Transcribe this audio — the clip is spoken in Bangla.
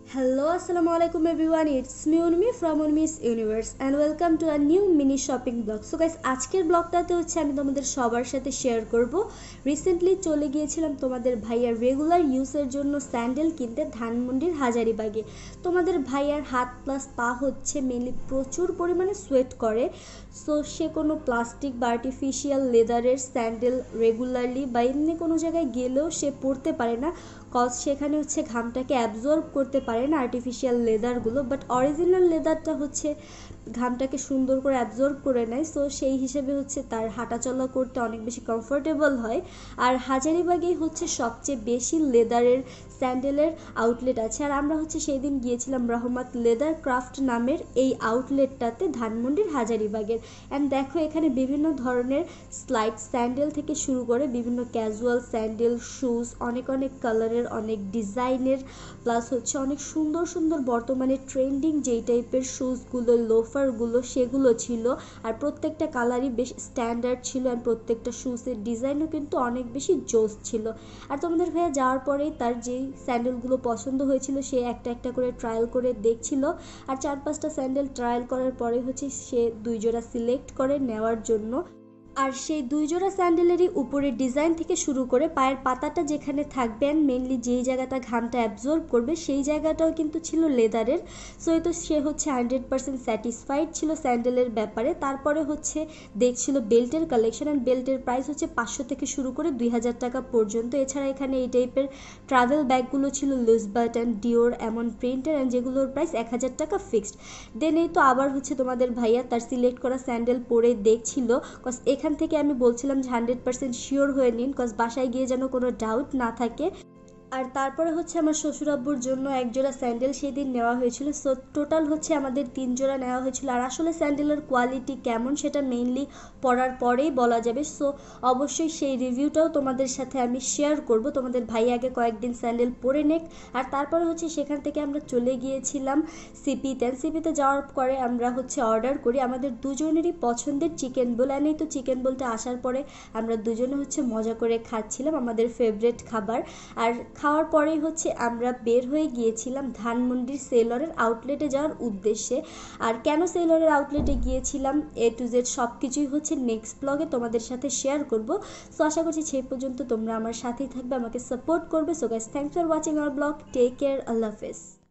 Hello, assalamu alaikum everyone. It's me Urmi from Urmi's Universe and welcome to a new mini shopping vlog. So guys, আজকের ব্লগটাতে হচ্ছে আমি তোমাদের সবার সাথে শেয়ার করব। রিসেন্টলি চলে গিয়েছিলাম তোমাদের ভাইয়ার রেগুলার ইউজের জন্য স্যান্ডেল কিনতে ধানমন্ডির হাজারিবাগে। তোমাদের ভাইয়ার হাত প্লাস পা হচ্ছে মেনলি প্রচুর পরিমাণে সোয়েট করে, সো সে কোনো প্লাস্টিক বা আর্টিফিশিয়াল লেদারের স্যান্ডেল রেগুলারলি বা এমনি কোনো জায়গায় গেলেও সে পরতে পারে না, কজ সেখানে হচ্ছে ঘামটাকে অ্যাবজর্ব করতে পারে না আর্টিফিশিয়াল লেদারগুলো, বাট অরিজিনাল লেদারটা হচ্ছে ঘামটাকে সুন্দর করে অ্যাবজর্ব করে নেয়। সো সেই হিসেবে হচ্ছে তার হাঁটাচলা করতে অনেক বেশি কমফোর্টেবল হয়। আর হাজারিবাগেই হচ্ছে সবচেয়ে বেশি লেদারের স্যান্ডেলের আউটলেট আছে, আর আমরা হচ্ছে সেই দিন গিয়েছিলাম রহমত লেদার ক্রাফট নামের এই আউটলেটটাতে ধানমন্ডির হাজারিবাগের। অ্যান্ড দেখো এখানে বিভিন্ন ধরনের স্লাইড স্যান্ডেল থেকে শুরু করে বিভিন্ন ক্যাজুয়াল স্যান্ডেল, শুজ, অনেক অনেক কালারের, অনেক ডিজাইনের, প্লাস হচ্ছে অনেক সুন্দর সুন্দর বর্তমানে ট্রেন্ডিং যেই টাইপের শুজগুলো, লোফারগুলো সেগুলো ছিল। আর প্রত্যেকটা কালারই বেশ স্ট্যান্ডার্ড ছিল, আর প্রত্যেকটা শুজের ডিজাইনও কিন্তু অনেক বেশি জোস ছিল। আর তোমাদের ভাইয়া যাওয়ার পরেই তার যেই স্যান্ডেলগুলো পছন্দ হয়েছিল সে একটা একটা করে ট্রায়াল করে দেখছিল, আর 4-5টা স্যান্ডেল ট্রায়াল করার পরে হচ্ছে সে 2 জোড়া সিলেক্ট করে নেওয়ার জন্য। আর সেই 2 জোড়া স্যান্ডেলেরই উপরে ডিজাইন থেকে শুরু করে পায়ের পাতাটা যেখানে থাকবে অ্যান্ড মেনলি যেই জায়গাটা ঘামটা অ্যাবজর্ব করবে সেই জায়গাটাও কিন্তু ছিল লেদারের। সো এই তো সে হচ্ছে 100% স্যাটিসফাইড ছিল স্যান্ডেলের ব্যাপারে। তারপরে হচ্ছে দেখছিল বেল্টের কালেকশন, অ্যান্ড বেল্টের প্রাইস হচ্ছে 500 থেকে শুরু করে 2000 টাকা পর্যন্ত। এছাড়া এখানে এই টাইপের ট্রাভেল ব্যাগগুলো ছিল লুজ বাটন, ডিওর, এমন প্রিন্টের, অ্যান্ড যেগুলোর প্রাইস 1000 টাকা ফিক্সড। দেন এই তো আবার হচ্ছে তোমাদের ভাইয়া তার সিলেক্ট করা স্যান্ডেল পরে দেখছিল, কজ এখান থেকে আমি বলছিলাম যে 100% শিওর হয়ে নিন, কজ বাসায় গিয়ে যেন কোনো ডাউট না থাকে। আর তারপরে হচ্ছে আমার শ্বশুর আব্বুর জন্য 1 জোড়া স্যান্ডেল সেদিন নেওয়া হয়েছিল। সো টোটাল হচ্ছে আমাদের 3 জোড়া নেওয়া হয়েছিল। আর আসলে স্যান্ডেলের কোয়ালিটি কেমন সেটা মেইনলি পরার পরেই বলা যাবে। সো অবশ্যই সেই রিভিউটাও তোমাদের সাথে আমি শেয়ার করব। তোমাদের ভাই আগে কয়েকদিন স্যান্ডেল পরে নেক। আর তারপরে হচ্ছে সেখান থেকে আমরা চলে গিয়েছিলাম সিপিতে। সিপিতে যাওয়ার পরে আমরা হচ্ছে অর্ডার করি আমাদের দুজনেরই পছন্দের চিকেন বোল। আর এই তো চিকেন বোলটা আসার পরে আমরা দুজনে হচ্ছে মজা করে খাচ্ছিলাম আমাদের ফেভারিট খাবার। আর খাওয়ার পরেই হচ্ছে আমরা বের হয়ে গিয়েছিলাম ধানমন্ডির সেলরের আউটলেটে যাওয়ার উদ্দেশ্যে। আর কেন সেলরের আউটলেটে গিয়েছিলাম A to Z সব কিছুই হচ্ছে নেক্সট ব্লগে তোমাদের সাথে শেয়ার করব। সো আশা করছি সেই পর্যন্ত তোমরা আমার সাথেই থাকবে, আমাকে সাপোর্ট করবে। So guys, thanks for watching our blog. Take care, আল্লাহ হাফেজ।